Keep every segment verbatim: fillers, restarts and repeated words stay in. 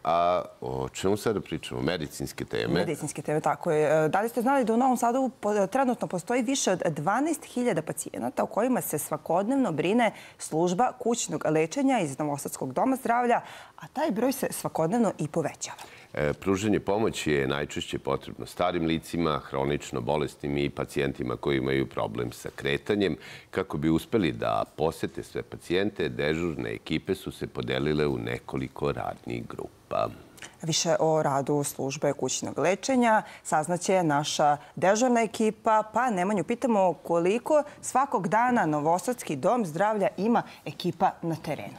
A o čemu sada pričamo? Medicinske teme? Medicinske teme, tako je. Da li ste znali da u Novom Sadu trenutno postoji više od dvanaest hiljada pacijenata o kojima se svakodnevno brine služba kućnog lečenja iz Novosadskog doma zdravlja, a taj broj se svakodnevno i povećava? Pružanje pomoći je najčešće potrebno starim licima, hronično bolesnim i pacijentima koji imaju problem sa kretanjem. Kako bi uspeli da posete sve pacijente, dežurne ekipe su se podelile u nekoliko radnih grupa. Više o radu službe kućnog lečenja saznaće naša dežurna ekipa, pa Nemanju pitamo koliko svakog dana Novosadski dom zdravlja ima ekipa na terenu.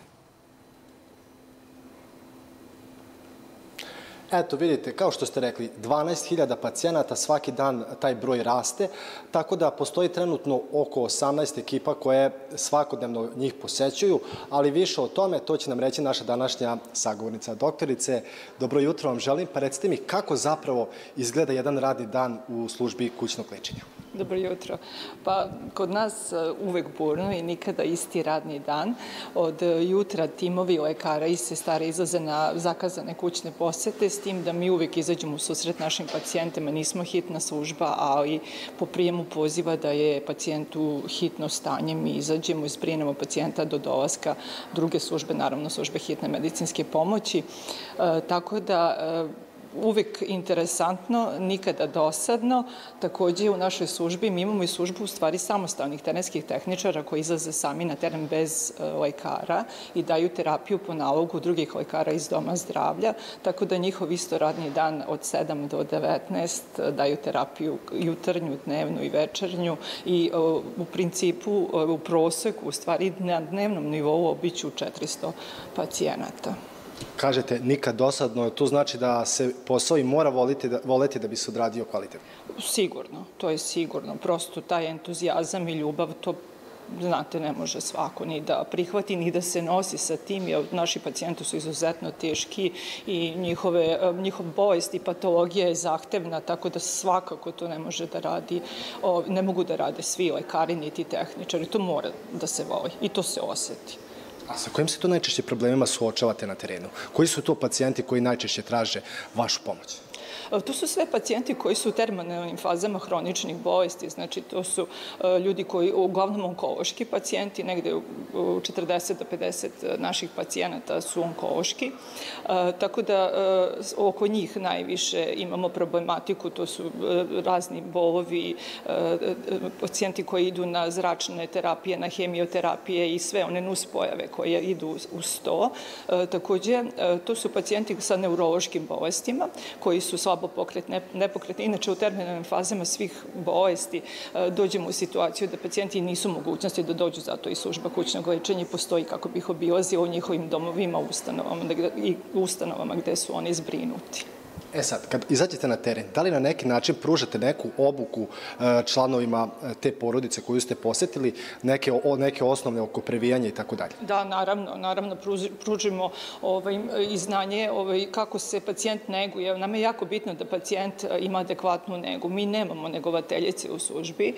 Eto, vidite, kao što ste rekli, dvanaest hiljada pacijenata, svaki dan taj broj raste, tako da postoji trenutno oko osamnaest ekipa koje svakodnevno njih posećuju, ali više o tome, to će nam reći naša današnja sagovornica. Doktorice, dobro jutro vam želim, pa recite mi kako zapravo izgleda jedan radni dan u službi kućnog lečenja. Dobro jutro. Pa kod nas uvek burno i nikada isti radni dan. Od jutra timovi lekara i sestara izlaze na zakazane kućne posete, s tim da mi uvek izađemo u susret našim pacijentima. Nismo hitna služba, ali po prijemu poziva da je pacijentu hitno stanje, mi izađemo i zbrinemo pacijenta do dolaska druge službe, naravno službe hitne medicinske pomoći. E, tako da uvek interesantno, nikada dosadno. Takođe u našoj službi mi imamo i službu u stvari samostalnih terenskih tehničara koji izlaze sami na teren bez lekara i daju terapiju po nalogu drugih lekara iz doma zdravlja, tako da njihov isto radni dan od sedam do devetnaest daju terapiju jutarnju, dnevnu i večernju i u principu u proseku u stvari na dnevnom nivou obiću četiristo pacijenata. Kažete, nikad dosadno, to znači da se posao i mora voleti da bi se odradio kvalitetno? Sigurno, to je sigurno. Prosto taj entuzijazam i ljubav, to znate, ne može svako ni da prihvati, ni da se nosi sa tim, jer naši pacijenti su izuzetno teški i njihov bolest i patologija je zahtevna, tako da svakako to ne može da radi, ne mogu da rade svi lekari, niti tehničari. To mora da se voli i to se oseti. A sa kojim se to najčešće problemima suočavate na terenu? Koji su to pacijenti koji najčešće traže vašu pomoć? To su sve pacijenti koji su u terminalnim fazama hroničnih bolesti, znači to su ljudi koji, uglavnom onkološki pacijenti, negde u četrdeset do pedeset naših pacijenata su onkološki, tako da oko njih najviše imamo problematiku, to su razni bolovi, pacijenti koji idu na zračne terapije, na hemioterapije i sve one nuspojave koje idu uz to. Takođe, to su pacijenti sa neurološkim bolestima koji su slabo pokretni, nepokretni. Inače, u terminalnim fazama svih bolesti dođemo u situaciju da pacijenti nisu mogućnosti da dođu, zato i služba kućnog lečenja postoji kako bi ih obilazila u njihovim domovima i ustanovama gde su oni zbrinuti. E sad, kad izađete na teren, da li na neki način pružate neku obuku članovima te porodice koju ste posetili, neke osnovne oko previjanja i tako dalje? Da, naravno, naravno pružimo i znanje kako se pacijent neguje. Nama je jako bitno da pacijent ima adekvatnu negu. Mi nemamo negovateljice u službi,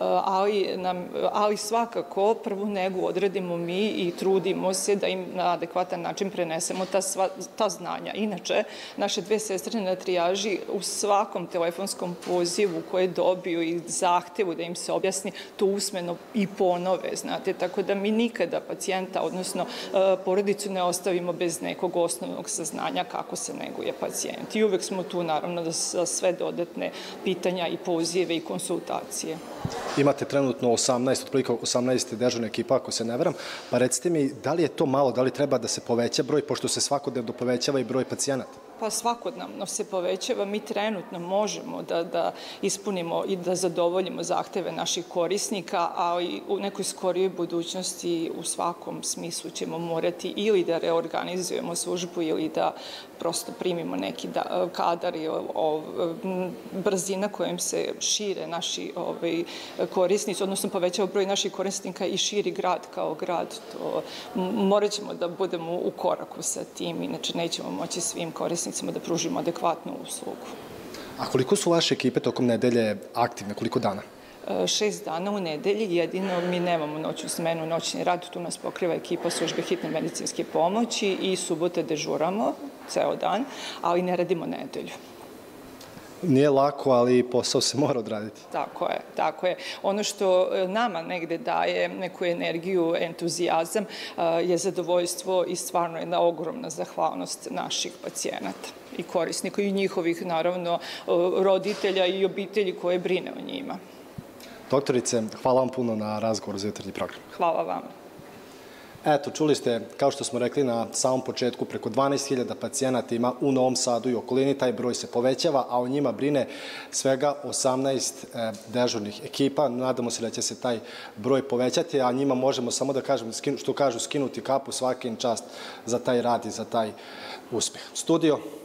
ali svakako prvu negu odradimo mi i trudimo se da im na adekvatan način prenesemo ta znanja. Inače, naše dve sestre na trijaži u svakom telefonskom pozivu koje dobiju i zahtevu da im se objasni, to usmeno i ponove, znate, tako da mi nikada pacijenta, odnosno porodicu ne ostavimo bez nekog osnovnog saznanja kako se neguje pacijent. I uvek smo tu, naravno, za sve dodatne pitanja i pozive i konsultacije. Imate trenutno osamnaest, otprilike osamnaest dežurne ekipa, ako se ne veram, pa recite mi, da li je to malo, da li treba da se poveća broj, pošto se svakodnevno povećava i broj pacijenata? Pa svakodnevno se povećava. Mi trenutno možemo da ispunimo i da zadovoljimo zahteve naših korisnika, ali u nekoj skorijoj budućnosti u svakom smislu ćemo morati ili da reorganizujemo službu ili da prosto primimo neki kadar i brzina kojom se šire naši korisnici, odnosno povećava broj naših korisnika i širi grad kao grad. Morat ćemo da budemo u koraku sa tim, inače nećemo moći svim korisnicima da pružimo adekvatnu uslugu. A koliko su vaše ekipe tokom nedelje aktivne, koliko dana? Šest dana u nedelji, jedino mi nemamo noćnu smenu, noćni rad, tu nas pokriva ekipa službe hitne medicinske pomoći i subote dežuramo, ceo dan, ali ne radimo nedelju. Nije lako, ali posao se mora odraditi. Tako je, tako je. Ono što nama negde daje neku energiju, entuzijazam, je zadovoljstvo i stvarno jedna ogromna zahvalnost naših pacijenata i korisnika i njihovih, naravno, roditelja i obitelji koje brine o njima. Doktorice, hvala vam puno na razgovoru za jutarnji program. Hvala vama. Eto, čuli ste, kao što smo rekli na samom početku, preko dvanaest hiljada pacijenata ima u Novom Sadu i okolini. Taj broj se povećava, a o njima brine svega osamnaest dežurnih ekipa. Nadamo se da će se taj broj povećati, a njima možemo samo da kažemo, što kažu, skinuti kapu, svaka im čast za taj rad i za taj uspeh. Studio.